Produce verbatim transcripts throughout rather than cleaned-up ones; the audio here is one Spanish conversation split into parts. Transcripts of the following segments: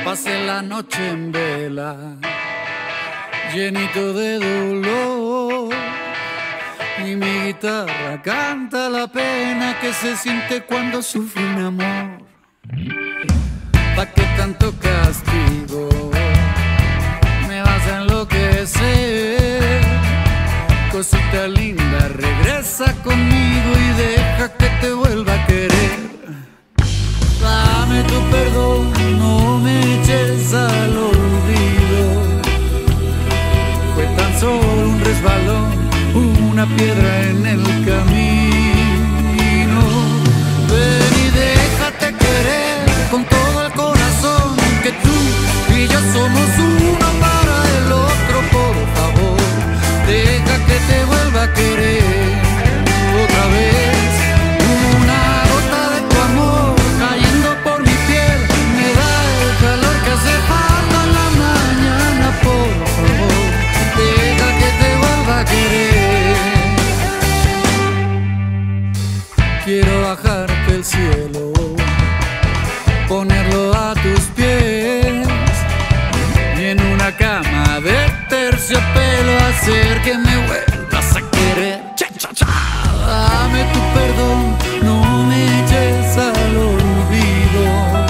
Pasé la noche en vela, llenito de dolor, y mi guitarra canta la pena que se siente cuando sufre un amor. ¿Pa' qué tanto castigo? Me vas a enloquecer. Cosita linda, regresa conmigo y deja que te vuelva a querer. Dame tu perdón, no me eches al olvido. Fue tan solo un resbalón, una piedra en el camino. Ven y déjate querer con todo el corazón, que tú y yo somos uno para el otro. Por favor, deja que te vuelva a querer otra vez. Una gota de tu amor cayendo por mi piel me da el calor que hace falta en la mañana. Por favor, deja que te vuelva a querer. Quiero bajarte el cielo, ponerlo a tus pies, y en una cama de terciopelo hacer que me vuelvas a querer. Cha, cha, cha. Dame tu perdón, no me eches al olvido.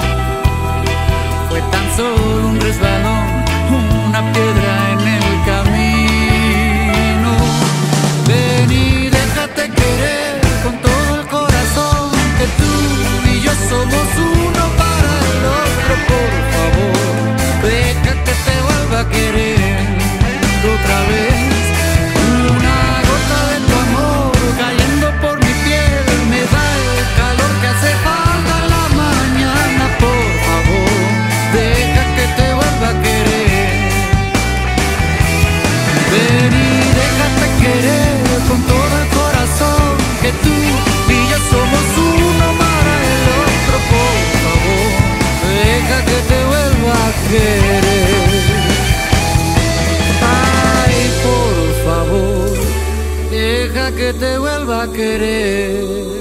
Fue tan solo un resbalón, una piedra en el camino. Ven y déjate querer con todo el corazón, que tú y yo somos uno para el otro. Por favor, deja que te vuelva a querer otra vez. Una gota de tu amor cayendo por mi piel me da el calor que hace falta en la mañana. Por favor, deja que te vuelva a querer. Ven y déjate querer con todo el corazón, que tú y yo somos uno para el otro. Por favor, deja que te vuelva a querer. Ay, por favor, deja que te vuelva a querer.